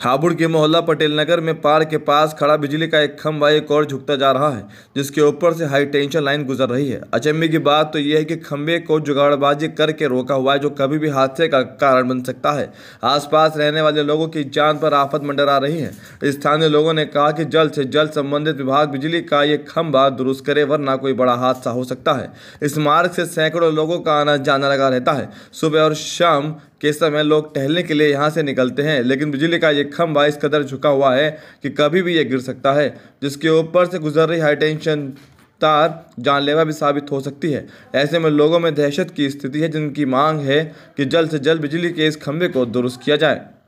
हापुड़ के मोहल्ला पटेल नगर में पार्क के पास खड़ा बिजली का एक खंभा एक और झुकता जा रहा है, जिसके ऊपर से हाई टेंशन लाइन गुजर रही है। अचंभे की बात तो यह है कि खंभे को जुगाड़बाजी करके रोका हुआ है, जो कभी भी हादसे का कारण बन सकता है। आसपास रहने वाले लोगों की जान पर आफत मंडरा रही है। स्थानीय लोगों ने कहा कि जल्द से जल्द संबंधित विभाग बिजली का ये खंभा दुरुस्त करे, वरना कोई बड़ा हादसा हो सकता है। इस मार्ग से सैकड़ों लोगों का आना जाना लगा रहता है। सुबह और शाम के समय लोग टहलने के लिए यहाँ से निकलते हैं, लेकिन बिजली का ये खंभा इस कदर झुका हुआ है कि कभी भी ये गिर सकता है, जिसके ऊपर से गुजर रही हाई टेंशन तार जानलेवा भी साबित हो सकती है। ऐसे में लोगों में दहशत की स्थिति है, जिनकी मांग है कि जल्द से जल्द बिजली के इस खंभे को दुरुस्त किया जाए।